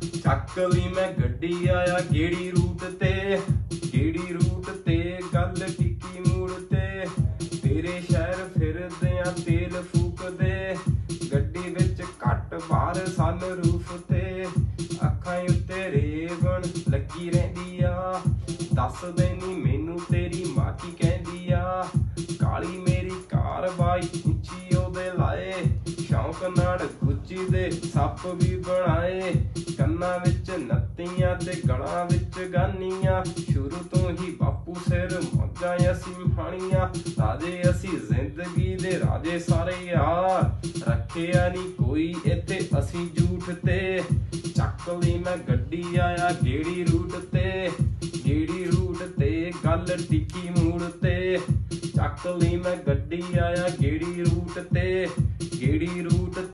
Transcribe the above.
ਚੱਕ ਲਈ ਮੈਂ ਗੱਡੀ ਆਇਆ ਗੇੜੀ ਰੂਟ ਤੇ ਗੱਲ ਟਿੱਕੀ ਮੂੜ ਤੇ ਤੇਰੇ ਸ਼ਹਿਰ ਫਿਰਦੇ ਆ ਤੇਲ ਫੂਕਦੇ ਗੱਡੀ ਵਿੱਚ ਘੱਟ ਬਾਹਰ ਸਨ ਰੂਫ ਤੇ ਅੱਖਾਂ ਉੱਤੇ ਰੇਵਣ ਲੱਗੀ ਰਹਿੰਦੀ ਆ ਦੱਸ ਦੇਨੀ ਮੈਨੂੰ ਤੇਰੀ ਮਾਂ ਕੀ ਕਹਿੰਦੀ ਆ ਕਾਲੀ ਮੇਰੀ ਕਾਰ ਬਾਈ ਉੱਚੀ ਉਹਦੇ ਲਾਏ ਸ਼ੌਂਕ ਨਾਲ ਗੁੱਚੀ ਦੇ ਸੱਪ ਵੀ ਬਣਾਏ ਕੰਨਾਂ ਵਿੱਚ ਨੱਤੀਆਂ ਤੇ ਗਲਾਂ ਵਿੱਚ ਗਾਨੀਆਂ ਸ਼ੁਰੂ ਤੋਂ ਹੀ ਬਾਪੂ ਸਿਰ ਮੌਜਾਂ ਅਸੀਂ ਮਾਣੀਆਂ ਰਾਜੇ ਅਸੀਂ ਜ਼ਿੰਦਗੀ ਦੇ ਰਾਜੇ ਸਾਰੇ ਯਾਰ ਰੱਖਿਆ ਨੀ ਕੋਈ ਇੱਥੇ ਅਸੀਂ ਝੂਠ ਤੇ ਚੱਕ ਲਈ ਮੈਂ ਗੱਡੀ ਆਇਆ ਗੇੜੀ ਰੂਟ ਤੇ ਗੱਲ ਟਿੱਕੀ ਮੂੜ ਤੇ ਚੱਕ ਲਈ ਮੈਂ ਗੱਡੀ ਆਇਆ ਗੇੜੀ ਰੂਟ ਤੇ